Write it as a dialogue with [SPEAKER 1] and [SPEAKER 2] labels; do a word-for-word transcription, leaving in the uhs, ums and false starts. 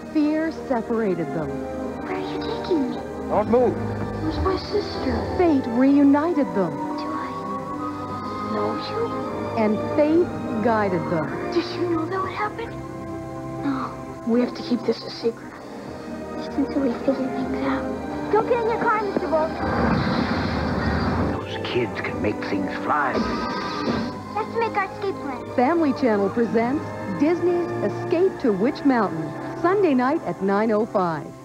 [SPEAKER 1] Fear separated them.
[SPEAKER 2] Where are you taking me?
[SPEAKER 3] Don't move.
[SPEAKER 2] Where's my sister?
[SPEAKER 1] Fate reunited them.
[SPEAKER 2] Do I know you?
[SPEAKER 1] And faith guided them.
[SPEAKER 2] Did you know that would happen? No. We have to keep this a secret. Just until we figure things out. Don't get in your car, Mister Wolf.
[SPEAKER 3] Those kids can make things fly.
[SPEAKER 2] Let's make our escape plan.
[SPEAKER 1] Family Channel presents Disney's Escape to Witch Mountain, Sunday night at nine oh five.